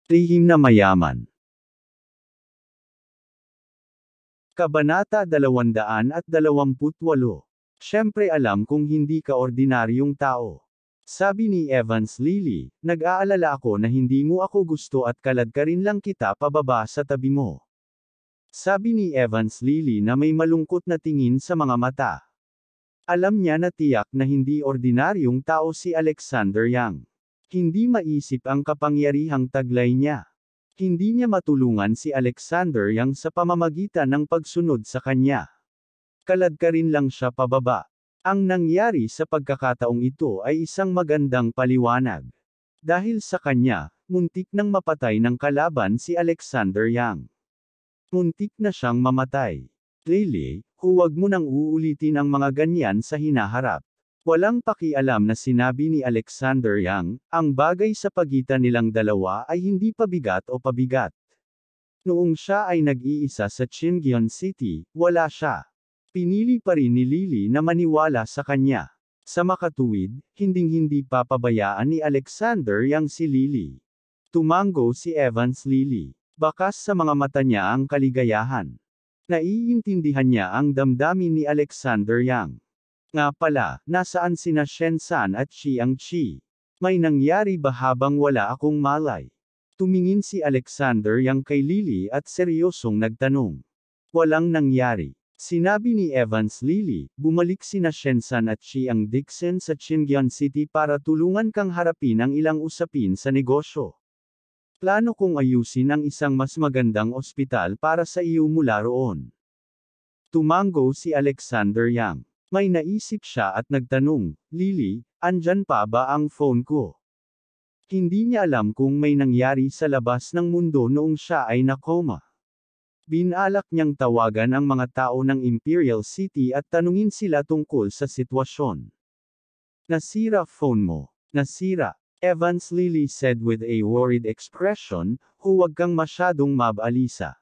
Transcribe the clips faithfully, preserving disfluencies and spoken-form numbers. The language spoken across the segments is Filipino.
Lihim na mayaman. Kabanata dalawandaan at dalawamput walo. Siyempre alam kong hindi ka ordinaryong tao. Sabi ni Evans Lily, nag-aalala ako na hindi mo ako gusto at kalad ka rin lang kita pababa sa tabi mo. Sabi ni Evans Lily na may malungkot na tingin sa mga mata. Alam niya na tiyak na hindi ordinaryong tao si Alexander Yang. Hindi maisip ang kapangyarihang taglay niya. Hindi niya matulungan si Alexander Yang sa pamamagitan ng pagsunod sa kanya. Kalad ka rin lang siya pababa. Ang nangyari sa pagkakataong ito ay isang magandang paliwanag. Dahil sa kanya, muntik nang mapatay ng kalaban si Alexander Yang. Muntik na siyang mamatay. Lily, huwag mo nang uulitin ang mga ganyan sa hinaharap. Walang pakialam na sinabi ni Alexander Yang, ang bagay sa pagitan nilang dalawa ay hindi pabigat o pabigat. Noong siya ay nag-iisa sa Chingyeon City, wala siya. Pinili pa rin ni Lily na maniwala sa kanya. Sa makatuwid, hinding-hindi papabayaan ni Alexander Yang si Lily. Tumango si Evans Lily. Bakas sa mga mata niya ang kaligayahan. Naiintindihan niya ang damdamin ni Alexander Yang. Nga pala, nasaan sina Shensan at Chiang Chi? May nangyari ba habang wala akong malay? Tumingin si Alexander Yang kay Lily at seryosong nagtanong. Walang nangyari. Sinabi ni Evans Lily, bumalik sina Shensan at Chiang Dixon sa Chingyeon City para tulungan kang harapin ang ilang usapin sa negosyo. Plano kong ayusin ang isang mas magandang ospital para sa iyo mula roon. Tumango si Alexander Yang. May naisip siya at nagtanong, Lily, andyan pa ba ang phone ko? Hindi niya alam kung may nangyari sa labas ng mundo noong siya ay nakoma. Binalak niyang tawagan ang mga tao ng Imperial City at tanungin sila tungkol sa sitwasyon. Nasira phone mo. Nasira. Evans Lily said with a worried expression, huwag kang masyadong mabalisa.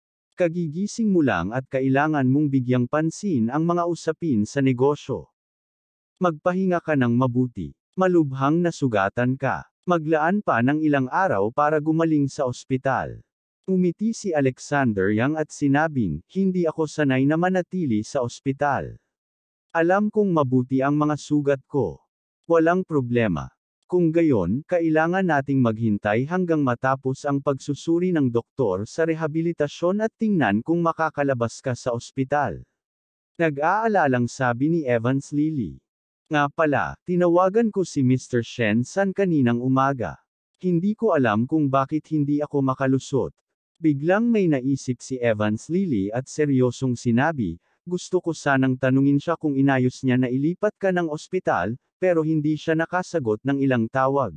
Kagigising mo lang at kailangan mong bigyang pansin ang mga usapin sa negosyo. Magpahinga ka ng mabuti. Malubhang nasugatan ka. Maglaan pa ng ilang araw para gumaling sa ospital. Umiti si Alexander Yang at sinabing, hindi ako sanay na manatili sa ospital. Alam kong mabuti ang mga sugat ko. Walang problema. Kung gayon, kailangan nating maghintay hanggang matapos ang pagsusuri ng doktor sa rehabilitasyon at tingnan kung makakalabas ka sa ospital. Nag-aalalang sabi ni Evans Lily. Nga pala, tinawagan ko si Mister Shen San kaninang umaga. Hindi ko alam kung bakit hindi ako makalusot. Biglang may naisip si Evans Lily at seryosong sinabi, gusto ko sanang tanungin siya kung inayos niya na ilipat ka ng ospital, pero hindi siya nakasagot ng ilang tawag.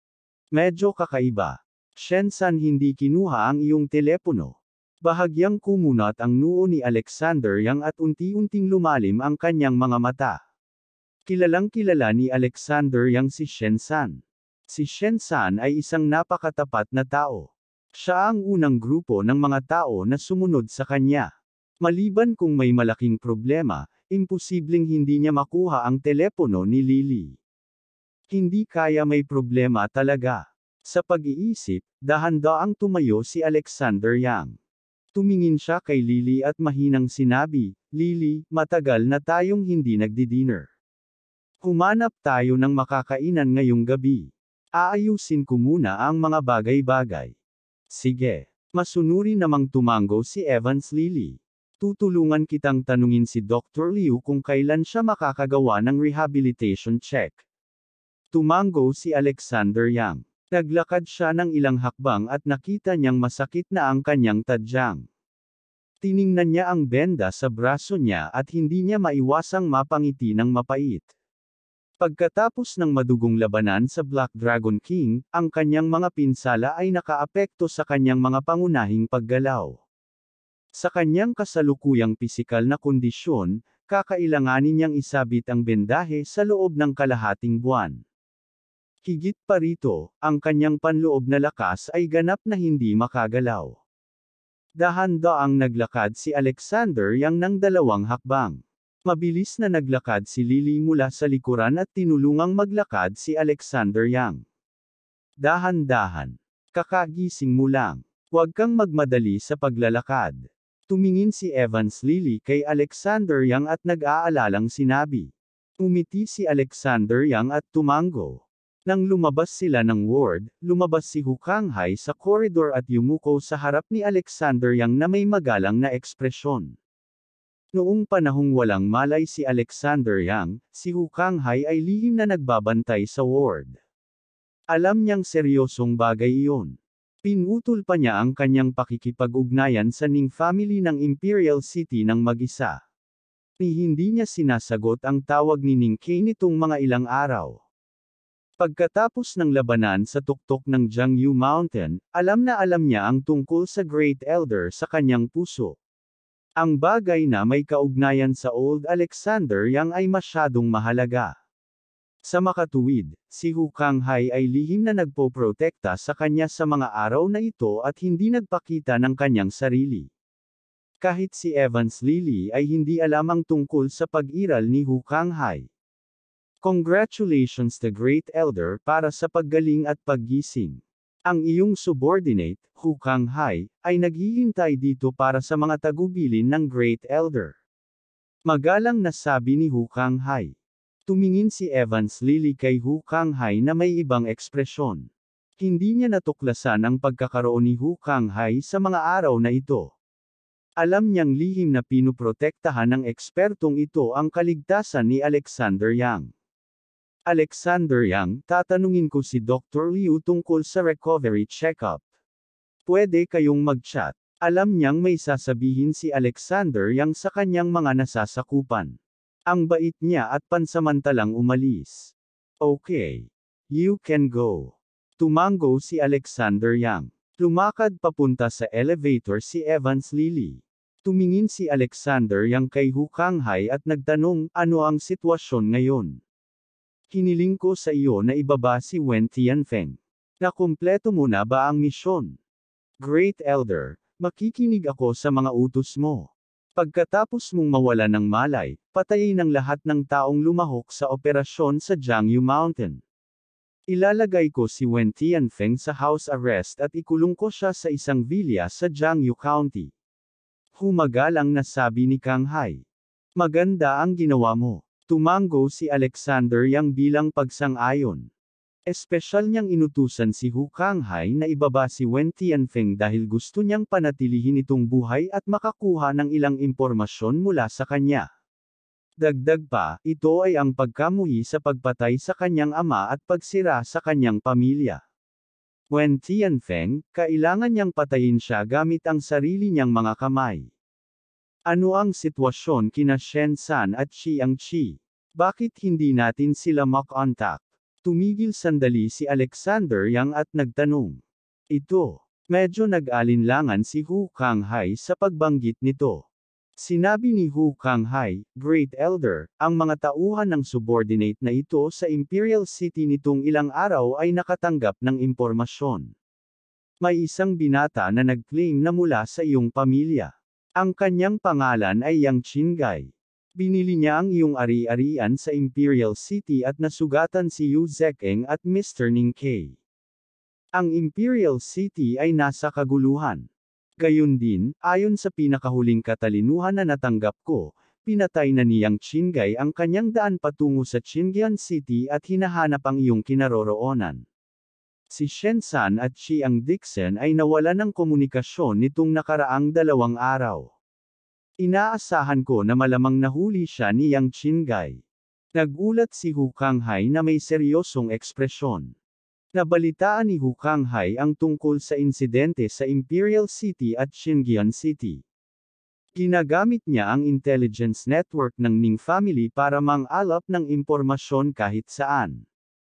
Medyo kakaiba. Shensan hindi kinuha ang iyong telepono. Bahagyang kumunat ang noo ni Alexander Yang at unti-unting lumalim ang kanyang mga mata. Kilalang kilala ni Alexander Yang si Shensan. Si Shensan ay isang napakatapat na tao. Siya ang unang grupo ng mga tao na sumunod sa kanya. Maliban kung may malaking problema, imposibleng hindi niya makuha ang telepono ni Lily. Hindi kaya may problema talaga. Sa pag-iisip, dahan-daang tumayo si Alexander Yang. Tumingin siya kay Lily at mahinang sinabi, Lily, matagal na tayong hindi nagdi-dinner. Humanap tayo ng makakainan ngayong gabi. Aayusin ko muna ang mga bagay-bagay. Sige. Masunuri namang tumango si Evans Lily. Tutulungan kitang tanungin si Doctor Liu kung kailan siya makakagawa ng rehabilitation check. Tumango si Alexander Yang. Naglakad siya ng ilang hakbang at nakita niyang masakit na ang kanyang tadyang. Tiningnan niya ang benda sa braso niya at hindi niya maiwasang mapangiti ng mapait. Pagkatapos ng madugong labanan sa Black Dragon King, ang kanyang mga pinsala ay nakaapekto sa kanyang mga pangunahing paggalaw. Sa kanyang kasalukuyang pisikal na kondisyon, kakailanganin niyang isabit ang bendahe sa loob ng kalahating buwan. Higit pa rito, ang kanyang panloob na lakas ay ganap na hindi makagalaw. Dahan-daang naglakad si Alexander Yang ng dalawang hakbang. Mabilis na naglakad si Lily mula sa likuran at tinulungang maglakad si Alexander Yang. Dahan-dahan. Kakagising mo lang. Huwag kang magmadali sa paglalakad. Tumingin si Evans Lily kay Alexander Yang at nag-aalalang sinabi. Umiti si Alexander Yang at tumango. Nang lumabas sila ng ward, lumabas si Hu Kanghai sa koridor at yumuko sa harap ni Alexander Yang na may magalang na ekspresyon. Noong panahong walang malay si Alexander Yang, si Hu Kanghai ay lihim na nagbabantay sa ward. Alam niyang seryosong bagay iyon. Pinutol pa niya ang kanyang pakikipag-ugnayan sa Ning family ng Imperial City ng mag-isa. Ni hindi niya sinasagot ang tawag ni Ning Kay nitong mga ilang araw. Pagkatapos ng labanan sa tuktok ng Jiangyu Mountain, alam na alam niya ang tungkol sa Great Elder sa kanyang puso. Ang bagay na may kaugnayan sa Old Alexander Yang ay masyadong mahalaga. Sa makatuwid, si Hu Kanghai ay lihim na nagpoprotekta sa kanya sa mga araw na ito at hindi nagpakita ng kanyang sarili. Kahit si Evans Lily ay hindi alam ang tungkol sa pag-iral ni Hu Kanghai. Congratulations the Great Elder para sa paggaling at paggising. Ang iyong subordinate, Hu Kanghai, ay naghihintay dito para sa mga tagubilin ng Great Elder. Magalang na sabi ni Hu Kanghai. Tumingin si Evans Lily kay Hu Kanghai na may ibang ekspresyon. Hindi niya natuklasan ang pagkakaroon ni Hu Kanghai sa mga araw na ito. Alam niyang lihim na pinuprotektahan ng ekspertong ito ang kaligtasan ni Alexander Yang. Alexander Yang, tatanungin ko si Doctor Liu tungkol sa recovery checkup. Pwede kayong mag-chat. Alam niyang may sasabihin si Alexander Yang sa kanyang mga nasasakupan. Ang bait niya at pansamantalang umalis. Okay. You can go. Tumango si Alexander Yang. Lumakad papunta sa elevator si Evans Lily. Tumingin si Alexander Yang kay Hu Kanghai at nagtanong, ano ang sitwasyon ngayon? Hiniling ko sa iyo na ibaba si Wen Tianfeng. Nakumpleto mo na ba ang misyon? Great Elder, makikinig ako sa mga utos mo. Pagkatapos mong mawala ng malay, patayin ang lahat ng taong lumahok sa operasyon sa Jiangyu Mountain. Ilalagay ko si Wen Tianfeng sa house arrest at ikulong ko siya sa isang villa sa Jiangyu County. Humagalang na sabi ni Kanghai. Maganda ang ginawa mo. Tumango si Alexander Yang bilang pagsang-ayon. Espesyal niyang inutusan si Hu Kanghai na ibaba si Wen Tianfeng dahil gusto niyang panatilihin itong buhay at makakuha ng ilang impormasyon mula sa kanya. Dagdag pa, ito ay ang pagkamuhi sa pagpatay sa kanyang ama at pagsira sa kanyang pamilya. Wen Tianfeng, kailangan niyang patayin siya gamit ang sarili niyang mga kamay. Ano ang sitwasyon kina Shen San at Chiang Chi? Bakit hindi natin sila makontak? Tumigil sandali si Alexander Yang at nagtanong. Ito. Medyo nag-alinlangan si Hu Kanghai sa pagbanggit nito. Sinabi ni Hu Kanghai, Great Elder, ang mga tauhan ng subordinate na ito sa Imperial City nitong ilang araw ay nakatanggap ng impormasyon. May isang binata na nag-claim na mula sa iyong pamilya. Ang kanyang pangalan ay Yang Qinggai. Binili niya ang iyong ari-arian sa Imperial City at nasugatan si Yu Zekeng at Mister Ning Kay. Ang Imperial City ay nasa kaguluhan. Gayun din, ayon sa pinakahuling katalinuhan na natanggap ko, pinatay na ni Yang Qinggai ang kanyang daan patungo sa Qingyan City at hinahanap ang iyong kinaroroonan. Si Shen San at Chiang Dixon ay nawala ng komunikasyon nitong nakaraang dalawang araw. Inaasahan ko na malamang nahuli siya ni Yang Qinggai. Nagulat si Hu Kanghai na may seryosong ekspresyon. Nabalitaan ni Hu Kanghai ang tungkol sa insidente sa Imperial City at Qingyan City. Ginagamit niya ang intelligence network ng Ning family para mang-alap ng impormasyon kahit saan.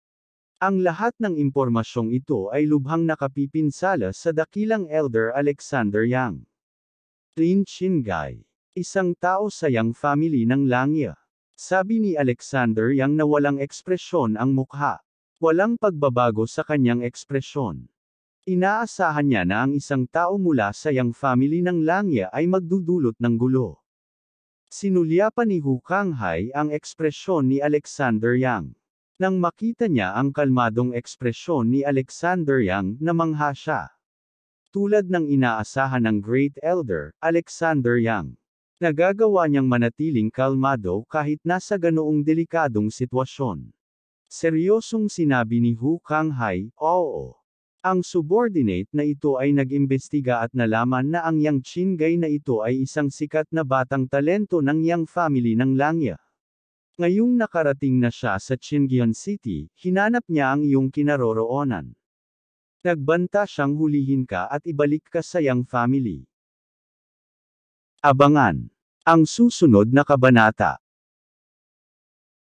Ang lahat ng impormasyong ito ay lubhang nakapipinsala sa dakilang Elder Alexander Yang. Lin Qinggai. Isang tao sa Yang family ng Langya. Sabi ni Alexander Yang na walang ekspresyon ang mukha. Walang pagbabago sa kanyang ekspresyon. Inaasahan niya na ang isang tao mula sa Yang family ng Langya ay magdudulot ng gulo. Sinulyapan ni Hu Kanghai ang ekspresyon ni Alexander Yang. Nang makita niya ang kalmadong ekspresyon ni Alexander Yang, namangha siya. Tulad ng inaasahan ng Great Elder, Alexander Yang. Nagagawa niyang manatiling kalmado kahit nasa ganoong delikadong sitwasyon. Seryosong sinabi ni Hu Kanghai, oo. Ang subordinate na ito ay nag-imbestiga at nalaman na ang Yang Qinggai na ito ay isang sikat na batang talento ng Yang family ng Langya. Ngayong nakarating na siya sa Qingyan City, hinanap niya ang iyong kinaroroonan. Nagbanta siyang hulihin ka at ibalik ka sa Yang family. Abangan ang susunod na kabanata.